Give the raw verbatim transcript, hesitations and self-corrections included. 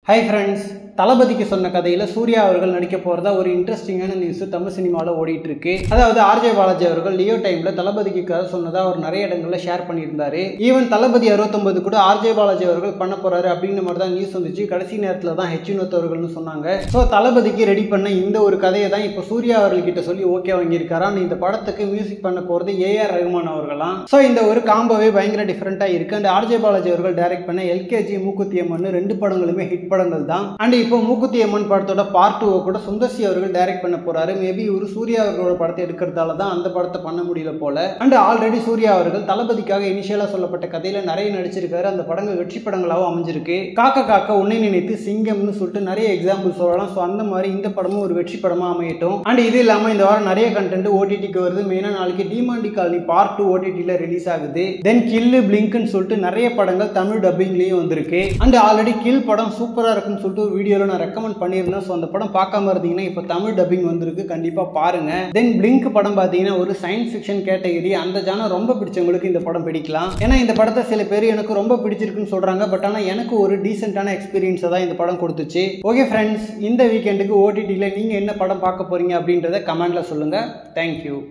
Hi friends, தளபதிக்கு சொன்ன கதையில சூர்யா அவர்கள் நடிக்க போறதா ஒரு இன்ட்ரெஸ்டிங்கான நியூஸ் தமிழ் சினிமாவில் ஓடிட்டு இருக்கு. அதாவது ஆர்ஜே பாலாஜி அவர்கள் லியோ டைம்ல தளபதிக்கு கதை சொன்னதா அவர் நிறைய இடங்கள்ல ஷேர் பண்ணியிருந்தாரு. ஈவன் தளபதி அறுபத்தொன்பது கூட ஆர்ஜே பாலாஜி அவர்கள் பண்ண போறாரு அப்படின்ற மாதிரி தான் நியூஸ் வந்துச்சு. கடைசி நேரத்துல தான் ஹெச் வினோத் அவர்கள்னு சொன்னாங்க. ஸோ தளபதிக்கு ரெடி பண்ண இந்த ஒரு கதையை தான் இப்போ சூர்யா அவர்கள் கிட்ட சொல்லி ஓகே வாங்கியிருக்காரா. இந்த படத்துக்கு மியூசிக் பண்ண போறது ஏ ஆர் ரகுமான் அவர்களாம். ஸோ இந்த ஒரு காம்போவே பயங்கர டிஃபரெண்டா இருக்கு. அண்ட் ஆர்ஜே பாலாஜி அவர்கள் டைரக்ட் பண்ண எல்கேஜி மூக்குத்தி அம்மன் ரெண்டு படங்களுமே ஹிட் படங்கள் தான். அண்ட் இப்போ மூக்குத்தி அம்மன் படத்தோட பார்ட் டூ கூட சுந்தர்சி அவர்கள் டைரக்ட் பண்ண போறாரு. மேபி ஒரு சூர்யா அவர்களோட படத்தை எடுக்கிறதால தான் அந்த படத்தை பண்ண முடியல போல. அண்ட் ஆல்ரெடி சூர்யா அவர்கள் தளபதிக்காக இனிஷியலா சொல்லப்பட்ட கதையில நிறைய நடிச்சிருக்காரு. அந்த படங்கள் வெற்றி படங்களாகவும் அமைஞ்சிருக்கு. காக்க காக்க உன்னை நினைத்து சிங்கம்னு சொல்லிட்டு நிறைய எக்ஸாம்பிள் சொல்லலாம். ஸோ அந்த மாதிரி இந்த படமும் ஒரு வெற்றி படமா அமையட்டும். அண்ட் இது இல்லாம இந்த வாரம் நிறைய கண்டென்ட் ஓடிடிக்கு வருது. மெயினா நாளைக்கு டிமாண்டி காலனி பார்ட் டூ ஓடிடில ரிலீஸ் ஆகுது. தென் கில்லு பிளிங்க்னு சொல்லிட்டு நிறைய படங்கள் தமிழ் டப்பிங்லயும் வந்திருக்கு. அண்ட் ஆல்ரெடி கில் படம் சூப்பரா இருக்குன்னு சொல்லிட்டு ஒரு வீடியோல நான் ரெக்கமெண்ட் பண்ணியிருந்தேன். ஸோ அந்த படம் பார்க்காம இருந்தீங்கன்னா இப்போ தமிழ் டப்பிங் வந்திருக்கு, கண்டிப்பா பாருங்க. தென் பிளிங்க் படம் பார்த்தீங்கன்னா ஒரு சயின்ஸ் ஃபிக்ஷன் கேட்டகரி. அந்த ஜானர் ரொம்ப பிடிச்சவங்களுக்கு இந்த படம் பிடிக்கலாம். ஏன்னா இந்த படத்தை சில பேர் எனக்கு ரொம்ப பிடிச்சிருக்குன்னு சொல்றாங்க. பட் ஆனால் எனக்கு ஒரு டீசென்டான எக்ஸ்பீரியன்ஸை தான் இந்த படம் கொடுத்துச்சு. ஓகே ஃப்ரெண்ட்ஸ், இந்த வீக்கெண்டுக்கு ஓடிடியில் நீங்க என்ன படம் பார்க்க போறீங்க அப்படின்றத கமெண்ட்ல சொல்லுங்க. தேங்க்யூ.